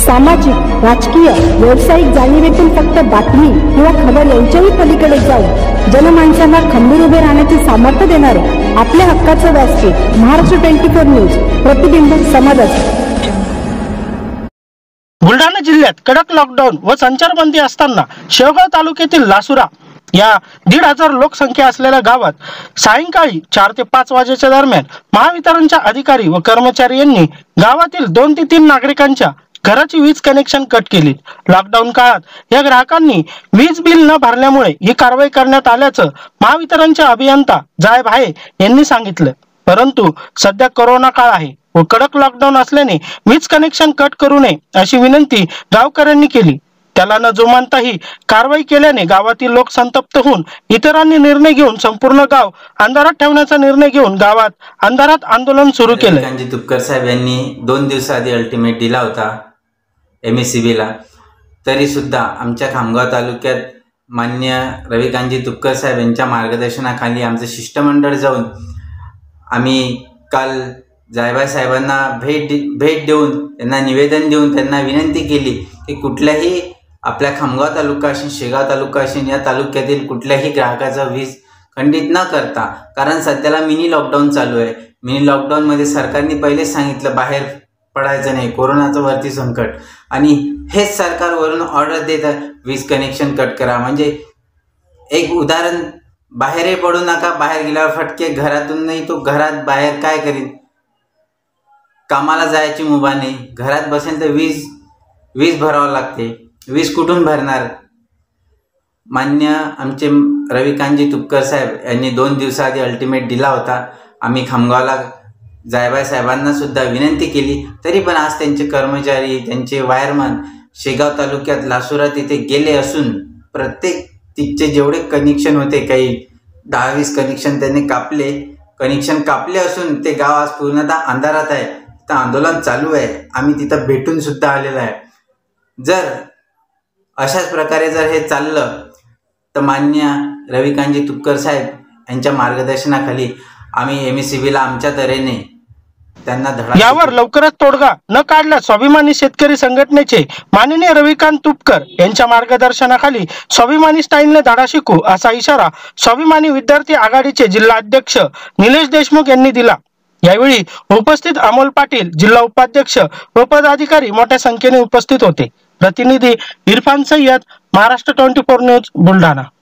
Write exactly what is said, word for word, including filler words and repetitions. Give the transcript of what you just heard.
सामाजिक, राजकीय, व्यावसायिक जाणीवेतून फक्त बातमी किंवा खबर यांच्याही पलीकडे जाऊन जनमानसांना खंबीर उभे राहण्याचे सामर्थ्य देणारे आपल्या हक्काचं व्यासपीठ महाराष्ट्र ट्वेंटी फोर न्यूज, प्रतिबिंब समाजाचे। बुलढाणा जिल्ह्यात कडक लॉकडाऊन व संचारबंदी असताना शेवगाव तालुक्यातील लासुरा या दीड हजार लोकसंख्या असलेल्या गावात सायंकाळी चार ते पाच वाजेच्या दरम्यान महावितरणच्या अधिकारी व कर्मचारी यांनी गावातील दोन ते तीन नागरिकांच्या घराची वीज कनेक्शन कट केली। लॉकडाऊन काळात या ग्राहकांनी वीज बिल न भरल्यामुळे ही कारवाई करण्यात आल्याचं महावितरणचे अभियंता जाय भाये यांनी सांगितलं। परंतु सध्या कोरोना काळ आहे व कडक लॉकडाऊन असल्याने वीज कनेक्शन कट करू नये अशी विनंती गावकऱ्यांनी केली। त्याला न जुमानता ही कारवाई केल्याने गावातील लोक संतप्त होऊन इतरांनी निर्णय घेऊन संपूर्ण गाव अंधारात ठेवण्याचा निर्णय घेऊन गावात अंधारात आंदोलन सुरू केले। रविकांतजी तुपकर साहेब यांनी दोन दिवसाआधी अल्टिमेट दिला होता एम एस सी बी ला, तरी सुद्धा आमच्या खामगाव तालुक्यात मान्य रविकांतजी तुपकर साहेब यांच्या मार्गदर्शनाखाली आमचं शिष्टमंडळ जाऊन आम्ही काल जायभाई साहेबांना भेट भेट देऊन त्यांना निवेदन देऊन त्यांना विनंती केली की कुठल्याही आपल्या खामगाव तालुका असेल, शेगाव तालुका असेल, या तालुक्यातील कुठल्याही ग्राहकाचा वीज खंडित न करता, कारण सध्याला मिनी लॉकडाऊन चालू आहे। मिनी लॉकडाऊनमध्ये सरकारने पहिलेच सांगितलं बाहेर पडायचं नाही, कोरोनाचं वरती संकट, आणि हेच सरकार वरून ऑर्डर देतं वीज कनेक्शन कट करा। म्हणजे एक उदाहरण, बाहेरही पडू नका, बाहेर गेल्यावर फटके घरातून नाही तो घरात बाहेर काय करीन, कामाला जायची मुभा नाही, घरात बसेल तर वीज वीज भरावं लागते, वीज कुठून भरणार। मान्य आमचे रविकांतजी तुपकर साहेब यांनी दोन दिवसाआधी अल्टिमेट दिला होता। आम्ही खामगावला जायभाई साहेबांना सुद्धा विनंती केली, तरी पण आज त्यांचे कर्मचारी, त्यांचे वायरमन शेगाव तालुक्यात लासुरा तिथे गेले असून प्रत्येक तिथचे जेवढे कनेक्शन होते, काही दहा वीस कनेक्शन त्यांनी कापले कनेक्शन कापले असून ते गाव आज पूर्णतः अंधारात आहे। तिथं आंदोलन चालू आहे, आम्ही तिथं भेटून सुद्धा आलेलं आहे। जर अशाच प्रकारे जर हे चाललं तर मान्य रविकांतजी तुपकर साहेब यांच्या मार्गदर्शनाखाली आम्ही एम एस सी बी ला आमच्या तऱ्हेने त्यांना धडा यावर लवकरच तोडगा न काढल्यास स्वाभिमानी शेतकरी संघटनेचे माननीय रविकांत तुपकर यांच्या मार्गदर्शनाखाली स्वाभिमानी स्टाईलने धडा शिकू असा इशारा स्वाभिमानी विद्यार्थी आघाडीचे जिल्हा अध्यक्ष निलेश देशमुख यांनी दिला। यावेळी उपस्थित अमोल पाटील, जिल्हा उपाध्यक्ष व पदाधिकारी मोठ्या संख्येने उपस्थित होते। प्रतिनिधी Irfan Sayyad, Maharashtra twenty four news, Buldhana.